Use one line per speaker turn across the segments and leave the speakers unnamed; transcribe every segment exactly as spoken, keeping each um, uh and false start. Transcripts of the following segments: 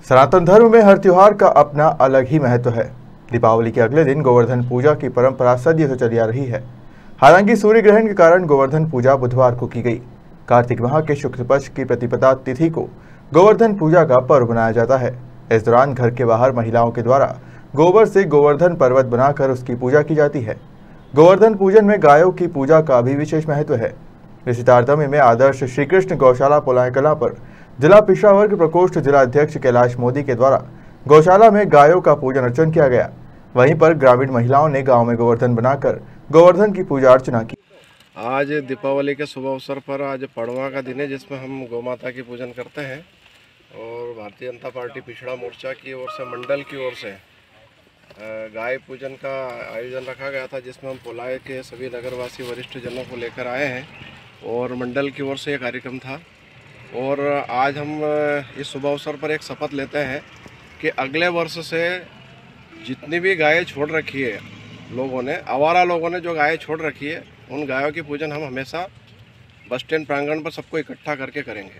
सनातन धर्म में हर त्योहार का अपना अलग ही महत्व है। दीपावली के अगले दिन गोवर्धन पूजा की परंपरा सदियों से चली आ रही है। हालांकि सूर्य ग्रहण के कारण गोवर्धन पूजा बुधवार को की गई। कार्तिक माह के शुक्ल पक्ष की प्रतिपदा तिथि को गोवर्धन पूजा का पर्व मनाया जाता है। इस दौरान घर के बाहर महिलाओं के द्वारा गोबर से गोवर्धन पर्वत बनाकर उसकी पूजा की जाती है। गोवर्धन पूजन में गायों की पूजा का भी विशेष महत्व है। इसी तारतम्य में आदर्श श्री कृष्ण गौशाला पोलाय कला पर जिला पिछड़ा वर्ग प्रकोष्ठ जिला अध्यक्ष कैलाश मोदी के द्वारा गौशाला में गायों का पूजन अर्चन किया गया। वहीं पर ग्रामीण महिलाओं ने गांव में गोवर्धन बनाकर गोवर्धन की पूजा अर्चना की।
आज दीपावली के शुभ अवसर पर आज पड़वा का दिन है, जिसमें हम गौ माता की पूजन करते हैं। और भारतीय जनता पार्टी पिछड़ा मोर्चा की ओर से मंडल की ओर से गाय पूजन का आयोजन रखा गया था, जिसमें हम पोलाय के सभी नगरवासी वरिष्ठ जनों को लेकर आए हैं और मंडल की ओर से ये कार्यक्रम था। और आज हम इस शुभ अवसर पर एक शपथ लेते हैं कि अगले वर्ष से जितनी भी गायें छोड़ रखी है लोगों ने, आवारा लोगों ने जो गायें छोड़ रखी है, उन गायों की पूजन हम हमेशा बस स्टैंड प्रांगण पर सबको इकट्ठा करके करेंगे।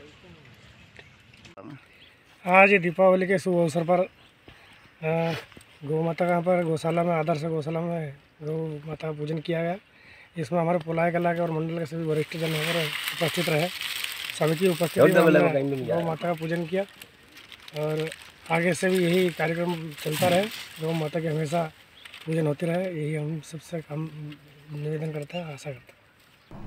आज दीपावली के शुभ अवसर पर गौ माता का पर गौशाला में आदर्श गौशाला में गौ माता का पूजन किया गया। इसमें हमारे पोलाय कला के और मंडल के सभी वरिष्ठ जन होकर उपस्थित रहे। समिति उपस्थित गौ माता का पूजन किया और आगे से भी यही कार्यक्रम चलता रहे। गौ माता की हमेशा पूजन होती रहे, यही हम सबसे हम निवेदन करते हैं, आशा करते हैं।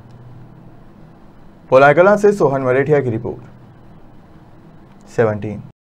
पोलाय कला से सोहन मरेठिया की रिपोर्ट। सेवनटीन